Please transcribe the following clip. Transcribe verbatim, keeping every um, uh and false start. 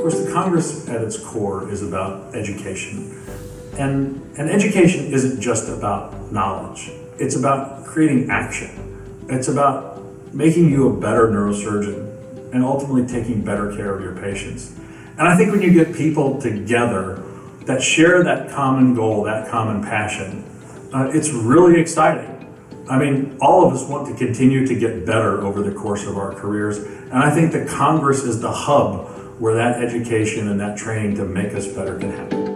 course, the Congress at its core is about education. And, and education isn't just about knowledge. It's about creating action. It's about making you a better neurosurgeon and ultimately taking better care of your patients. And I think when you get people together that share that common goal, that common passion, uh, it's really exciting. I mean, all of us want to continue to get better over the course of our careers. And I think the Congress is the hub where that education and that training to make us better can happen.